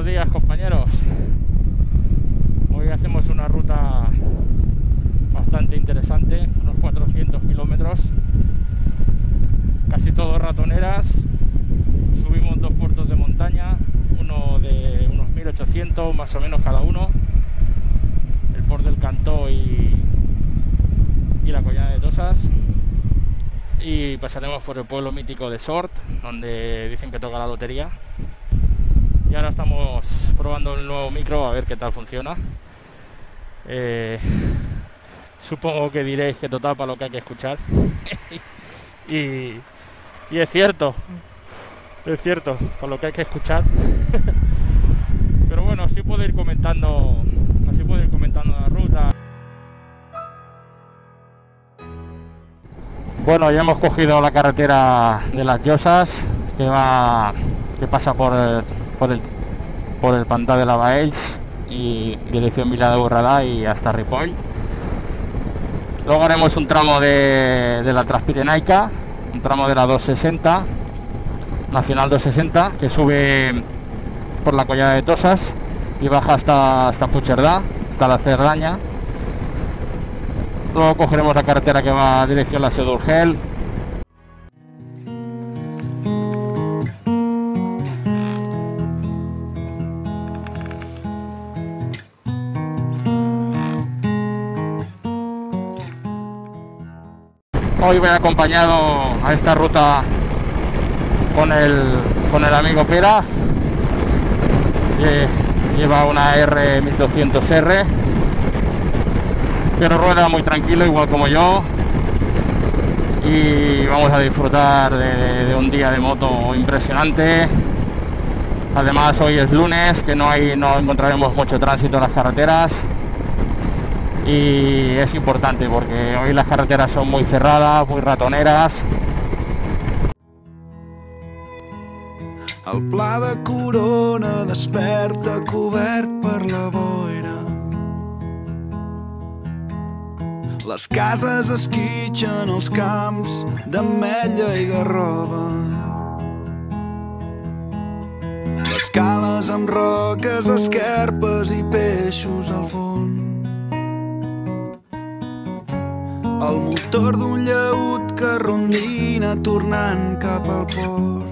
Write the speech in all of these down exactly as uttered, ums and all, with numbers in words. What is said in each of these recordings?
Buenos días, compañeros. Hoy hacemos una ruta bastante interesante, unos cuatrocientos kilómetros, casi todo ratoneras. Subimos dos puertos de montaña, uno de unos mil ochocientos más o menos cada uno, el Port del Cantó y, y la Collada de Tosas, y pasaremos por el pueblo mítico de Sort, donde dicen que toca la lotería. Y ahora estamos probando el nuevo micro, a ver qué tal funciona. Eh, supongo que diréis que total para lo que hay que escuchar. y, y es cierto, es cierto, para lo que hay que escuchar. Pero bueno, así puedo ir comentando, así puedo ir comentando la ruta. Bueno, ya hemos cogido la carretera de las Llosas, que va, que pasa por el, por el, por el pantà de la Baells y dirección Vila de Borradà y hasta Ripoll. Luego haremos un tramo de, de la Transpirenaica, un tramo de la doscientos sesenta, Nacional doscientos sesenta, que sube por la Collada de Tosas y baja hasta, hasta Puigcerdà, hasta la Cerdaña. Luego cogeremos la carretera que va a dirección la Seu d'Urgell. Hoy voy acompañado a esta ruta con el, con el amigo Pera, que lleva una R mil doscientos R, pero rueda muy tranquilo, igual como yo, y vamos a disfrutar de, de un día de moto impresionante. Además, hoy es lunes, que no hay, no encontraremos mucho tránsito en las carreteras, y es importante porque hoy las carreteras son muy cerradas, muy ratoneras. El pla de Corona desperta cobert per la boira. Les cases esquitxen els camps d'ametlla i garrova. Les cales amb roques, esquerpes i peixos al fons. El motor d'un llaüt que rondina tornant cap al port.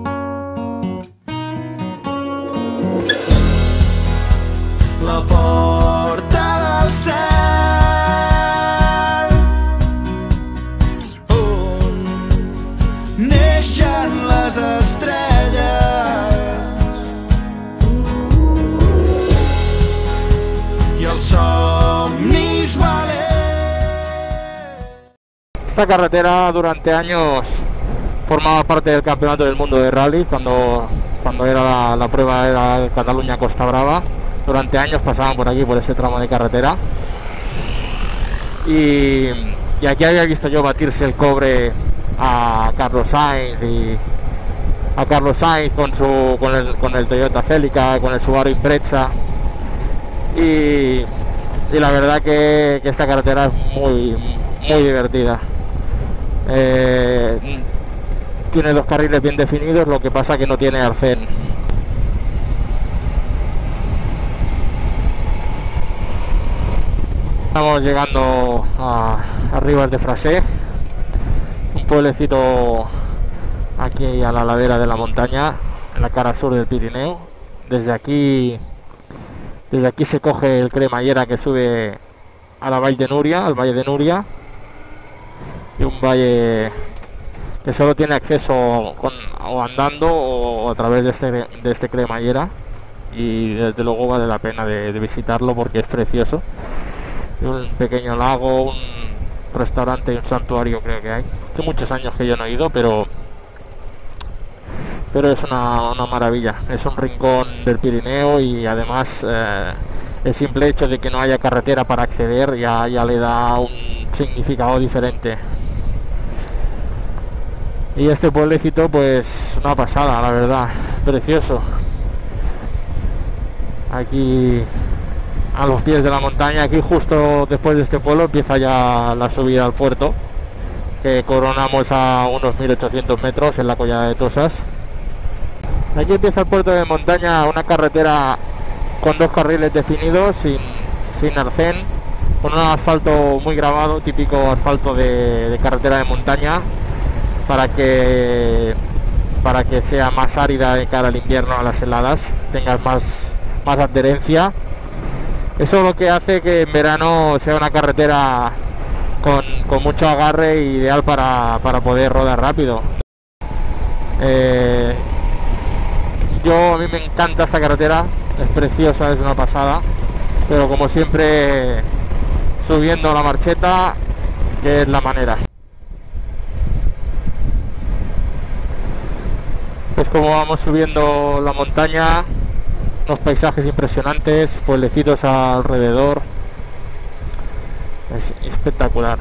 La porta del cel on neixen les estrelles i els somnis valents. Esta carretera durante años formaba parte del campeonato del mundo de rally, cuando, cuando era la, la prueba era Cataluña Costa Brava. Durante años pasaban por aquí, por este tramo de carretera, y, y aquí había visto yo batirse el cobre a Carlos Sainz y a Carlos Sainz con su con el, con el Toyota Celica, con el Subaru Impreza, y, y la verdad que, que esta carretera es muy muy divertida. Eh, tiene dos carriles bien definidos, lo que pasa que no tiene arcén. Estamos llegando a, a Ribes de Freser, un pueblecito aquí a la ladera de la montaña, en la cara sur del Pirineo. Desde aquí, desde aquí se coge el cremallera que sube a la Vall de Núria, al Valle de Núria, y un valle que solo tiene acceso con, o andando o a través de este, de este cremallera, y desde luego vale la pena de, de visitarlo porque es precioso. Un pequeño lago, un restaurante y un santuario creo que hay. Hace muchos años que yo no he ido, pero pero es una, una maravilla. Es un rincón del Pirineo, y además eh, el simple hecho de que no haya carretera para acceder ya, ya le da un significado diferente. Y este pueblecito, pues una pasada, la verdad, precioso. Aquí a los pies de la montaña, aquí justo después de este pueblo empieza ya la subida al puerto, que coronamos a unos mil ochocientos metros en la Collada de Tosas. Aquí empieza el puerto de montaña, una carretera con dos carriles definidos, sin, sin arcén, con un asfalto muy grabado, típico asfalto de, de carretera de montaña, para que para que sea más árida de cara al invierno, a las heladas, tengas más, más adherencia. Eso es lo que hace que en verano sea una carretera con, con mucho agarre, ideal para, para poder rodar rápido. Eh, yo a mí me encanta esta carretera, es preciosa, es una pasada, pero como siempre subiendo la marcheta, que es la manera. Es como vamos subiendo la montaña, unos paisajes impresionantes, pueblecitos alrededor, es espectacular.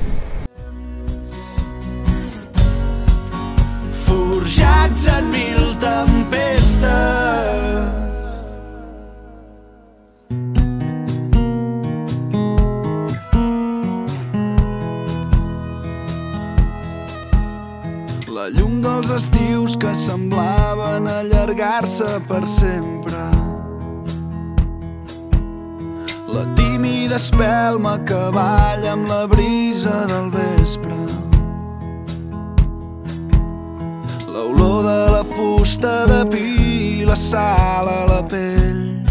Forjats en mil tempestes, la llum dels estius que semblaven allargar-se per sempre, la tímida espelma que balla amb la brisa del vespre, l'olor de la fusta de pi, la sal a la pell.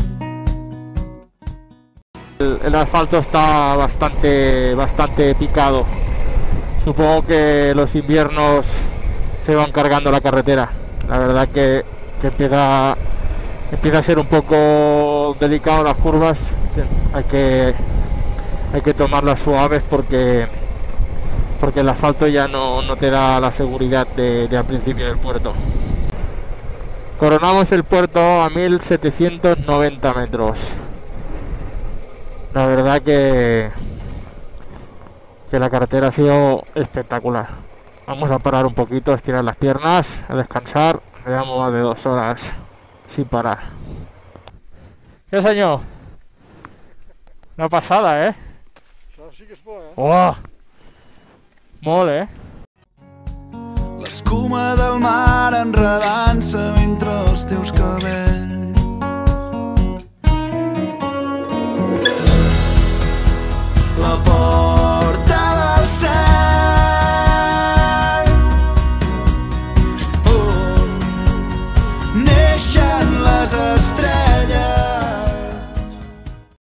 El, el asfalto está bastante, bastante picado. Supongo que los inviernos se van cargando la carretera. La verdad que, que empieza, empieza a ser un poco delicado las curvas. Hay que, hay que tomarlas suaves porque porque el asfalto ya no, no te da la seguridad de, de al principio del puerto. Coronamos el puerto a mil setecientos noventa metros. La verdad que, que la carretera ha sido espectacular. Vamos a parar un poquito, a estirar las piernas, a descansar. Llevamos más de dos horas sin parar. ¿Qué señor? Una pasada, eh? Sí que es bo, eh? Oh! Molt, eh? L'escuma del mar enredant-se entre els teus cabells.